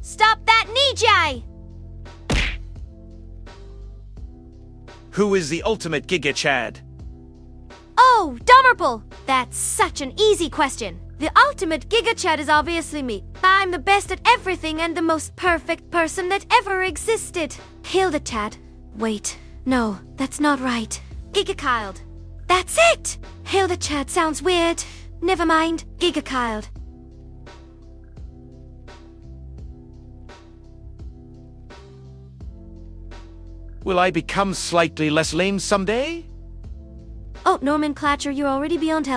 Stop that Nijai! Who is the ultimate Giga Chad? Oh, Dummerple! That's such an easy question. The ultimate Giga Chad is obviously me. I'm the best at everything and the most perfect person that ever existed. Hilda Chad. Wait, no, that's not right. Giga-Child. That's it! Hilda Chad sounds weird. Never mind, Giga-Child. Will I become slightly less lame someday? Oh, nomenclature, you're already beyond help.